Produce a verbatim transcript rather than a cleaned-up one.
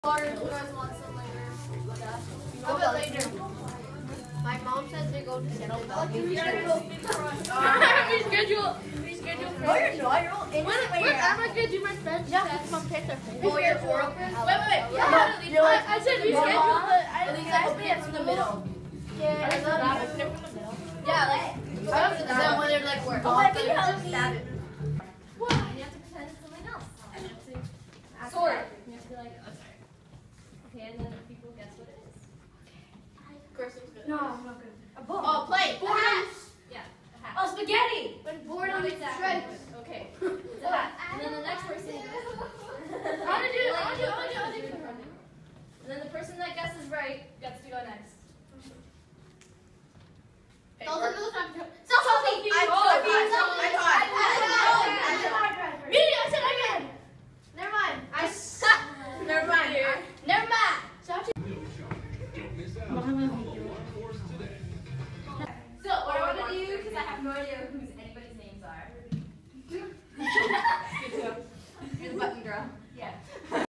Or you guys want some later? Yeah. A bit later. My mom says they go to Seattle. Reschedule. Reschedule. Reschedule. No, you're not. You're all in When, when am I gonna do my French yeah. test? Mom takes her face. Oh, your oral. Wait, wait, wait. Yeah. Yeah. No, I, I said reschedule, but I At least I hope it's in the middle. Yeah, I love you. Yeah, like. I don't know that when they're like we're Oh, off. I can help me. What? You have to pretend it's something else. You have to Sword. You have to be like, okay. Okay, and then people guess what it is. Kyrstyn's good. No, I'm not good. A book. Oh, play. Boredom. Yeah, a hat. Oh, spaghetti. When boredom Not is exactly. stripes. Okay. It's a hat. And then the next person goes. I wanna do it. I wanna do it. I wanna do it. I wanna do it. And then the person that guesses right gets to go next. Those are those I'm Selfie. I Oh, tried. I I tried. I tried. Me, I said again. Never mind. I suck. Never mind. Never mind.